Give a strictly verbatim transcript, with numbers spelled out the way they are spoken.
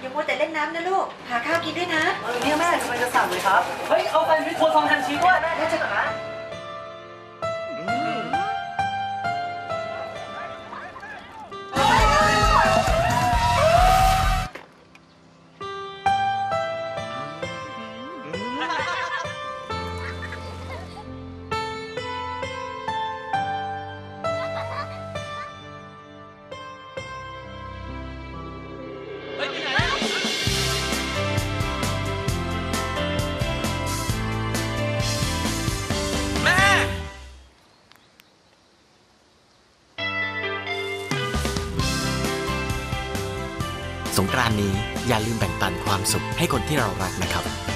อย่ามัวแต่เล่นน้ำนะลูกหาข้าวกินด้วยนะเออเนี่ยแม่ทำไมจะสั่งเลยครับเฮ้ยเอาแซนด์วิชครัวซองแฮมชีสด้วยแม่แม่จะก่อนนะสงกรานต์นี้อย่าลืมแบ่งปันความสุขให้คนที่เรารักนะครับ